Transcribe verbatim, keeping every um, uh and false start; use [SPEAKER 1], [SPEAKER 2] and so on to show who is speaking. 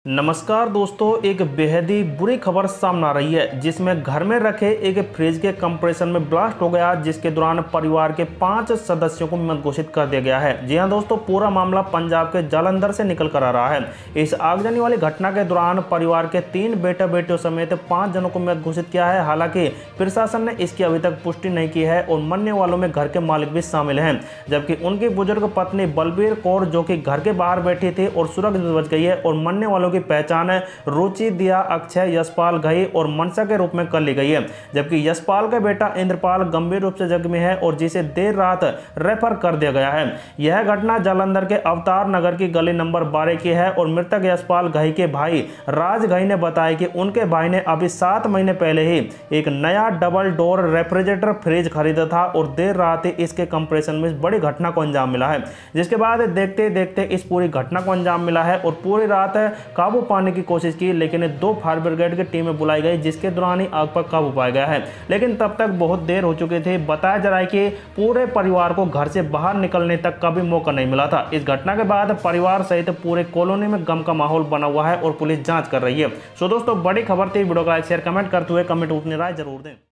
[SPEAKER 1] नमस्कार दोस्तों, एक बेहद ही बुरी खबर सामने आ रही है जिसमें घर में रखे एक फ्रिज के कंप्रेसर में ब्लास्ट हो गया, जिसके दौरान परिवार के पांच सदस्यों को मृत घोषित कर दिया गया है। जी हां दोस्तों, पूरा मामला पंजाब के जालंधर से निकल कर आ रहा है। इस आगजनी वाली घटना के दौरान परिवार के तीन बेटे बेटियों समेत पांच जनों को मृत घोषित किया है। हालांकि प्रशासन ने इसकी अभी तक पुष्टि नहीं की है और मरने वालों में घर के मालिक भी शामिल हैं, जबकि उनकी बुजुर्ग पत्नी बलबीर कौर जो कि घर के बाहर बैठी थी और सुरक्षित बच गई है और मरने वालों की पहचान रुचि, दिया, अक्षय, यशपाल घई और मनसा के रूप में कर ली गई है। जबकि यशपाल का बेटा इंद्रपाल गंभीर रूप से जख्मी है और जिसे देर रात रेफर कर दिया गया है। यह घटना जालंधर के अवतार नगर की गली नंबर बारह की है और मृतक यशपाल घई के भाई राज घई ने बताया कि उनके भाई ने अभी सात महीने पहले ही एक नया डबल डोर रेफ्रिजरेटर फ्रिज खरीदा था और देर रात ही इसके कंप्रेशन में बड़ी घटना को अंजाम मिला है, जिसके बाद देखते देखते इस पूरी घटना को अंजाम मिला है और पूरी रात काबू पाने की कोशिश की, लेकिन दो फायर ब्रिगेड की टीमें बुलाई गई, जिसके दौरान ही आग पर काबू पाया गया है। लेकिन तब तक बहुत देर हो चुकी थी। बताया जा रहा है कि पूरे परिवार को घर से बाहर निकलने तक का भी मौका नहीं मिला था। इस घटना के बाद परिवार सहित पूरे कॉलोनी में गम का माहौल बना हुआ है और पुलिस जांच कर रही है। सो दोस्तों, बड़ी खबर थी। वीडियो को लाइक शेयर कमेंट करते हुए कमेंट अपनी राय जरूर दें।